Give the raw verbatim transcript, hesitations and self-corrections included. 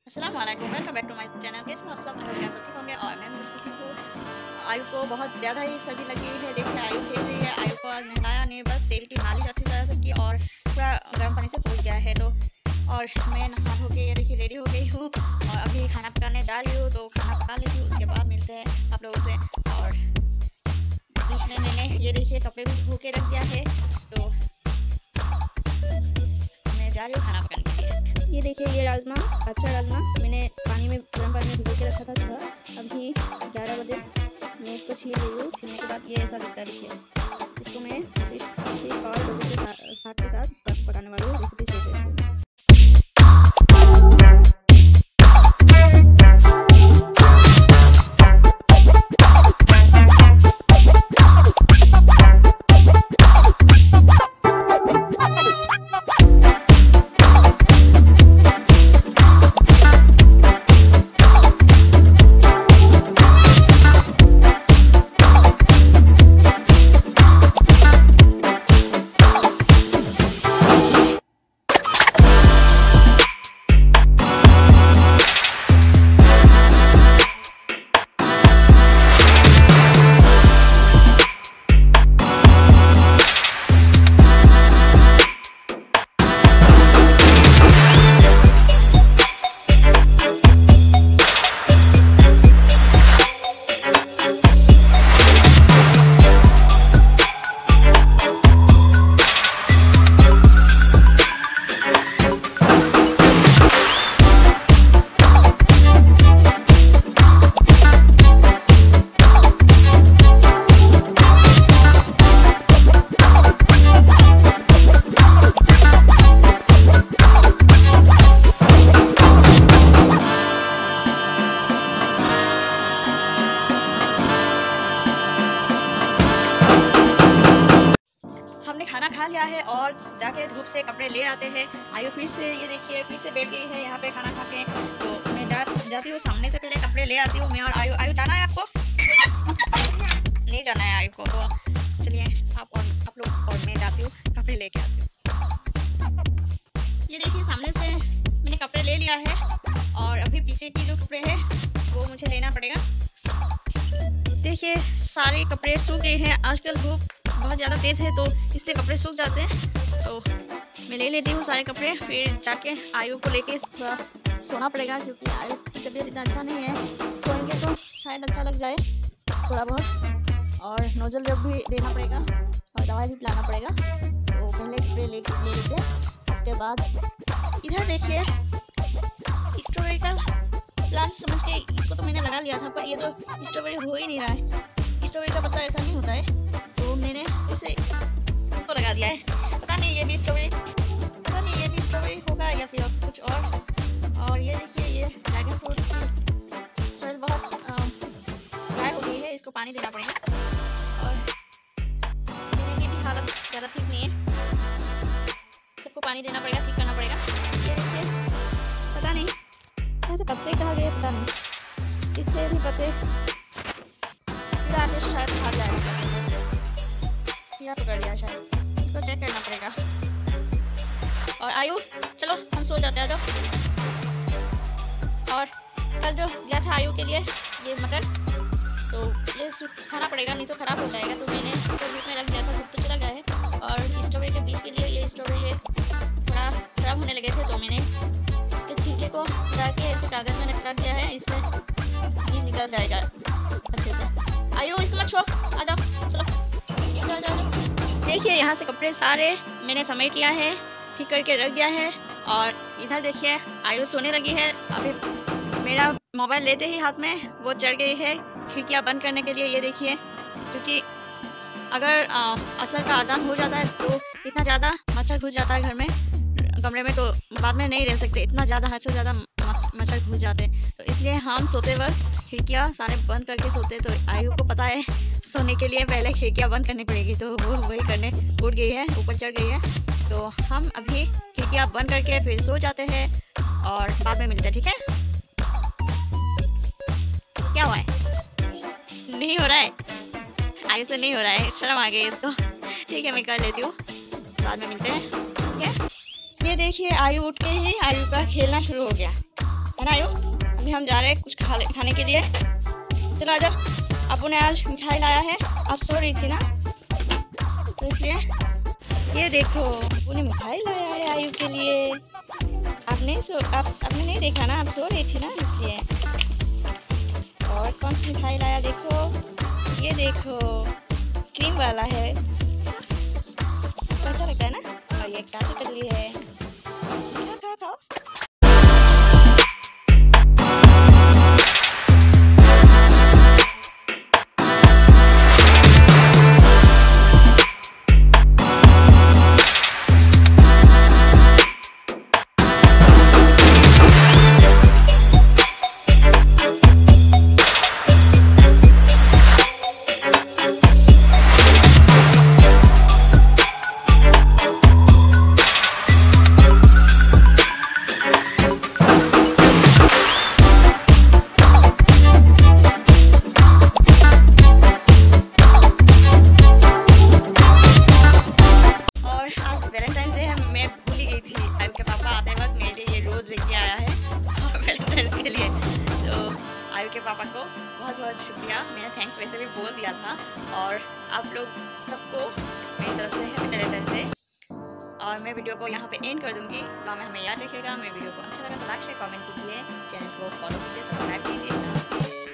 अस्सलाम वालेकुम, welcome back to my channel. कैसे हैं आप सब? आप सब ठीक होंगे और मैं बिल्कुल ठीक हूँ। आयु को बहुत ज़्यादा ही सर्दी लगी हुई है। देखिए आयु खेल रही है। आयु को नहलाया नहीं, बस तेल की मालिश अच्छी तरह से की और पूरा गर्म पानी से पोंछ गया है। तो और मैं नहा धो के ये देखिए रेडी हो गई हूँ और अभी खाना पकाने जा रही हूँ। तो खाना पका लेती हूँ, उसके बाद मिलते हैं आप लोगों से। और बीच में मैंने ये देखिए कपड़े भी धो के रख दिया है। तो मैं जा रही हूँ खाना पकाने के लिए। ये देखिए ये राजमा, अच्छा राजमा मैंने पानी में गर्म पानी में भिगो के रखा था सुबह। अभी ग्यारह बजे मैं इसको छील रही हूँ। छीलने के बाद ये ऐसा दिखता है। देखिए इसको मैं फिश फिश और लोगों के साथ साथ के साथ पकाने वाली रेसिपी शेयर करती हूँ। हमने खाना खा लिया है और जाके धूप से कपड़े ले आते हैं। आयु फिर से ये देखिए फिर से बैठ गई है यहाँ पे खाना खा के। तो मैं जा जाती हूँ, सामने से पहले कपड़े ले आती हूँ मैं और आयु। आयु जाना है आपको? नहीं जाना है आयु को। तो चलिए आप और आप लोग और मैं जाती हूँ, कपड़े लेके आती हूँ। ये देखिए सामने से मैंने कपड़े ले लिया है और अभी पीछे की जो कपड़े हैं वो मुझे लेना पड़ेगा। देखिए सारे कपड़े सूख गए हैं। आजकल धूप बहुत ज़्यादा तेज़ है तो इसलिए कपड़े सूख जाते हैं। तो मैं ले लेती हूँ सारे कपड़े, फिर जाके आयु को लेके थोड़ा सोना पड़ेगा क्योंकि आयु की तबीयत इतना अच्छा नहीं है। सोएंगे तो शायद अच्छा लग जाए थोड़ा बहुत। और नोजल जब भी देना पड़ेगा और दवाई भी पिलाना पड़ेगा। तो पहले कपड़े ले ले लेते हैं। उसके बाद इधर देखिए स्ट्रॉबेरी का प्लांट समझ के इसको तो मैंने लगा लिया था, पर ये तो स्ट्रॉबेरी हो ही नहीं रहा है। स्ट्रॉबेरी का पत्ता ऐसा नहीं होता है। तो मैंने इसे इनको लगा दिया है। पता नहीं ये भी स्ट्रॉबेरी पता नहीं ये भी स्ट्रॉबेरी होगा या फिर कुछ और। और ये देखिए ये ड्रैगन फ्रूट की सॉइल बहुत ड्राई हो गई है, इसको पानी देना पड़ेगा। और मेरे की भी हालत ज़्यादा ठीक नहीं है, सबको पानी देना पड़ेगा, ठीक करना पड़ेगा। ये देखिए पता नहीं ऐसे पत्ते कहाँ गए, पता नहीं। इससे भी पत्ते शायद खा जाएगा या पकड़ लिया शायद, इसको चेक करना पड़ेगा। और आयु चलो हम सो जाते हैं। जाओ। और कल जो लिया था आयु के लिए ये मटर, तो ये खाना पड़ेगा नहीं तो ख़राब हो जाएगा। तो मैंने इसको धूप में रख दिया था, धूप तो चला गया है। और स्ट्रॉबेरी के बीज के लिए ये स्ट्रॉबेरी थोड़ा ख़राब होने लगे थे तो मैंने इसके छिलके को डाल के ऐसे कागज़ में रख दिया है, इससे बीज निकल जाएगा अच्छे से। आयु इसको मत छो, आ जाओ चलो। जाओ जाओ। देखिए यहाँ से कपड़े सारे मैंने समेट लिया है, ठीक करके रख दिया है। और इधर देखिए आयु सोने लगी है। अभी मेरा मोबाइल लेते ही हाथ में वो चढ़ गई है खिड़कियाँ बंद करने के लिए। ये देखिए क्योंकि अगर आ, असर का अजान हो जाता है तो इतना ज़्यादा मच्छर घुस जाता है घर में कमरे में, तो बाद में नहीं रह सकते। इतना ज़्यादा हद से ज़्यादा मच्छर घुस जाते हैं। तो इसलिए हम सोते वक्त खिड़कियाँ सारे बंद करके सोते। तो आयु को पता है सोने के लिए पहले खिड़कियाँ बंद करनी पड़ेगी, तो वो वही करने उठ गई है, ऊपर चढ़ गई है। तो हम अभी खिड़कियाँ बंद करके फिर सो जाते हैं और बाद में मिलते हैं, ठीक है? क्या हुआ है? नहीं हो रहा है आयु से, नहीं हो रहा है, शर्म आ गई इसको। ठीक है मैं कर लेती हूँ, बाद में मिलते हैं, ठीक है? ये देखिए आयु उठ के ही आयु का खेलना शुरू हो गया है ना आयु। हम जा रहे हैं कुछ खा खाने के लिए। चलो आ जाओ। अबू ने आज मिठाई लाया है, आप सो रही थी ना तो इसलिए ये देखो अबू ने मिठाई लाया है आयु के लिए। आप नहीं सो आप आपने नहीं देखा ना, आप सो रही थी ना इसलिए। और कौन सी मिठाई लाया देखो, ये देखो क्रीम वाला है, अच्छा लगता है ना। और ये काजू कतली है, खाओ खाओ। के पापा को बहुत बहुत शुक्रिया, मैंने थैंक्स वैसे भी बोल दिया था। और आप लोग सबको मेरी तरफ से हैप्पी वैलेंटाइन डे। और मैं वीडियो को यहाँ पे एंड कर दूँगी। तो में हमें याद रखिएगा, मेरे वीडियो को अच्छा लगा तो लाइक शेयर कमेंट कीजिए, चैनल को फॉलो कीजिए, सब्सक्राइब कीजिए।